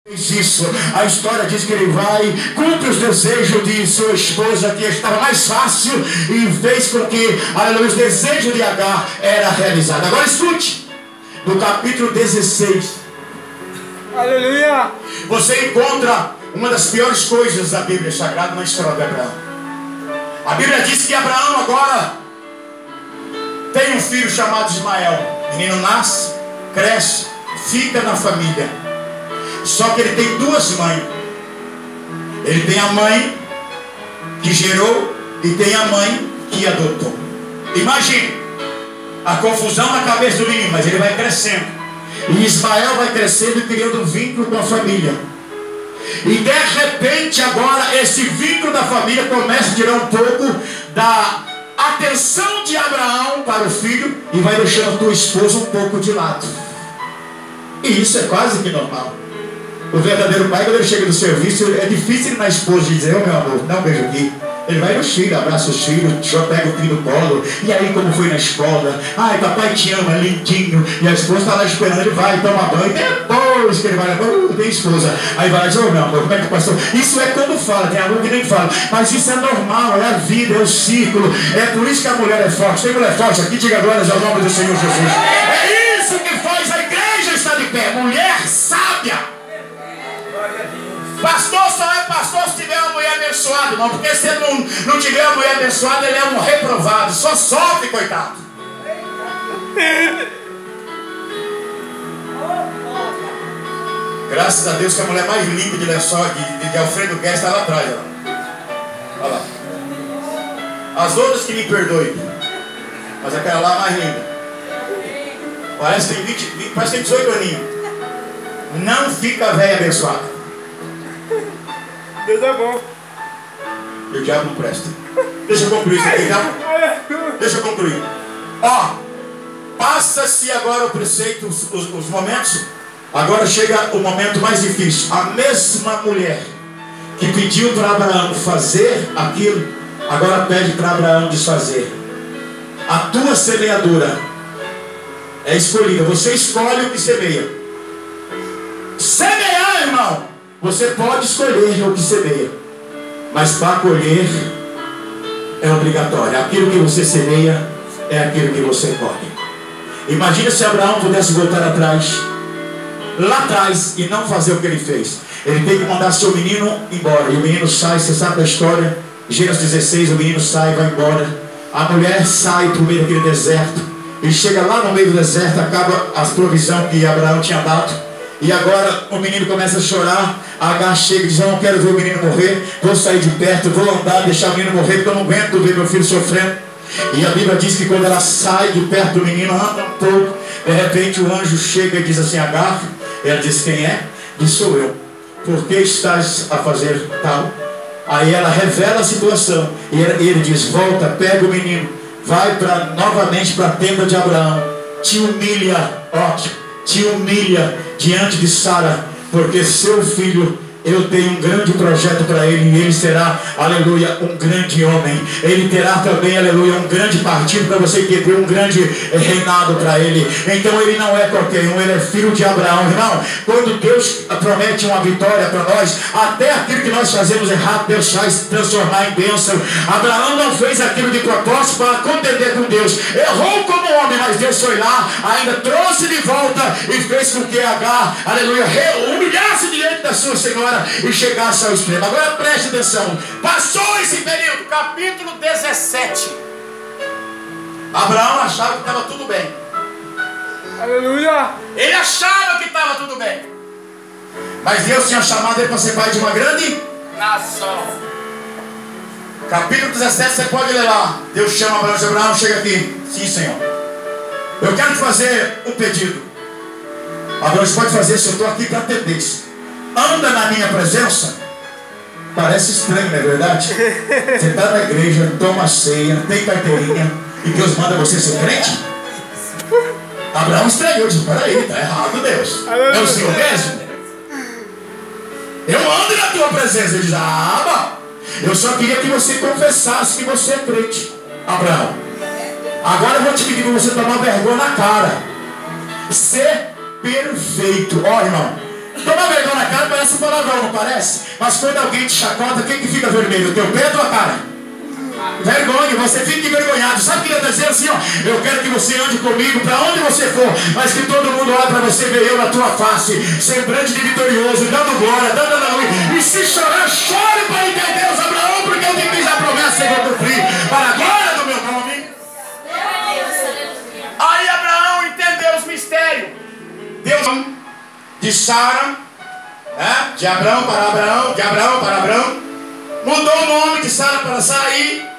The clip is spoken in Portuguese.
Isso, a história diz que ele vai, cumpre os desejos de sua esposa, que estava mais fácil, e fez com que, aleluia, os desejos de Agar era realizado. Agora escute, no capítulo 16, aleluia, você encontra uma das piores coisas da Bíblia Sagrada na história de Abraão. A Bíblia diz que Abraão agora tem um filho chamado Ismael. O menino nasce, cresce, fica na família. Só que ele tem duas mães. Ele tem a mãe que gerou e tem a mãe que adotou. Imagine a confusão na cabeça do menino, mas ele vai crescendo. E Ismael vai crescendo e criando um vínculo com a família. E de repente agora esse vínculo da família começa a tirar um pouco da atenção de Abraão para o filho e vai deixando a tua esposa um pouco de lado. E isso é quase que normal. O verdadeiro pai, quando ele chega do serviço, é difícil ir na esposa e dizer: ô meu amor, dá um beijo aqui. Ele vai nos filhos, abraça os filhos, pega o filho no colo. E aí, como foi na escola? Ai, papai te ama, lindinho. E a esposa está lá esperando, ele vai tomar banho. Depois que ele vai lá, tem esposa. Aí vai lá e diz: ô meu amor, como é que passou? Isso é quando fala, tem aluno que nem fala. Mas isso é normal, é a vida, é o ciclo. É por isso que a mulher é forte. Tem mulher forte aqui? Diga glórias ao nome do Senhor Jesus. É isso que faz a igreja estar de pé. Mulher sábia. Pastor só é pastor se tiver uma mulher abençoada, irmão. Porque se ele não tiver uma mulher abençoada, ele é um reprovado. Só sofre, coitado. Graças a Deus que a mulher mais limpa de lençol de Alfredo Guedes está lá atrás. Olha lá. As outras que me perdoem, mas aquela lá é mais linda. Parece que tem 18 aninhos. Não fica velha abençoada. Deus é bom. E o diabo não presta. Deixa eu concluir isso aqui, tá? Deixa eu concluir. Ó, passa-se agora o preceito, os momentos. Agora chega o momento mais difícil. A mesma mulher que pediu para Abraão fazer aquilo, agora pede para Abraão desfazer. A tua semeadura é escolhida. Você escolhe o que semeia. Semear, irmão, você pode escolher o que semeia, mas para colher é obrigatório. Aquilo que você semeia é aquilo que você colhe. Imagina se Abraão pudesse voltar atrás, lá atrás, e não fazer o que ele fez. Ele tem que mandar seu menino embora. E o menino sai, você sabe da história, Gênesis 16, o menino sai e vai embora. A mulher sai para o meio daquele deserto. E chega lá no meio do deserto, acaba as provisões que Abraão tinha dado. E agora o menino começa a chorar. A Agar chega e diz: eu não quero ver o menino morrer. Vou sair de perto, vou andar, deixar o menino morrer, porque eu não aguento ver meu filho sofrendo. E a Bíblia diz que quando ela sai de perto do menino, anda um pouco, de repente o anjo chega e diz assim: Agar. Ela diz: quem é? Diz: sou eu. Por que estás a fazer tal? Aí ela revela a situação. E ele diz: volta, pega o menino, vai novamente para a tenda de Abraão, te humilha, ó, te humilha diante de Sara, porque seu filho, eu tenho um grande projeto para ele, e ele será, aleluia, um grande homem. Ele terá também, aleluia, um grande partido para você, que deu um grande reinado para ele. Então ele não é qualquer um, ele é filho de Abraão, irmão. Quando Deus promete uma vitória para nós, até aquilo que nós fazemos errado, Deus faz transformar em bênção. Abraão não fez aquilo de propósito para contender com Deus, errou como homem, mas Deus foi lá, ainda trouxe de volta e fez com que Agar, aleluia, humilhasse diante da sua senhora e chegasse ao extremo. Agora preste atenção. Passou esse período, capítulo 17. Abraão achava que estava tudo bem. Aleluia. Ele achava que estava tudo bem, mas Deus tinha chamado ele para ser pai de uma grande nação. Capítulo 17, você pode ler lá. Deus chama Abraão e diz: Abraão, chega aqui. Sim, Senhor, eu quero te fazer um pedido. Abraão, você pode fazer, se eu estou aqui para atender. Anda na minha presença. Parece estranho, não é verdade? Você está na igreja, toma ceia, tem carteirinha, e Deus manda você ser crente? Abraão estranhou, disse: peraí, está errado, Deus. É o Senhor mesmo? Eu ando na tua presença. Ele diz: bom, eu só queria que você confessasse que você é crente. Abraão, agora eu vou te pedir para você tomar vergonha na cara. Ser perfeito. Ó, irmão, Tomar vergonha na cara parece um palavrão, não parece? Mas quando alguém te chacota, quem que fica vermelho? O teu pé ou a tua cara? Vergonha, você fica envergonhado. Sabe o que ele está dizendo assim, ó? Eu quero que você ande comigo para onde você for, mas que todo mundo olhe para você ver eu na tua face, semblante de vitorioso, dando glória, dando aleluia. E se chorar, chore para entender Deus, Abraão, porque eu te fiz a promessa e vou cumprir para a glória do meu nome. Aí Abraão entendeu os mistérios. Deus de Sara, de Abraão para Abraão, de Abraão para Abraão, mudou o nome de Sara para Sarai.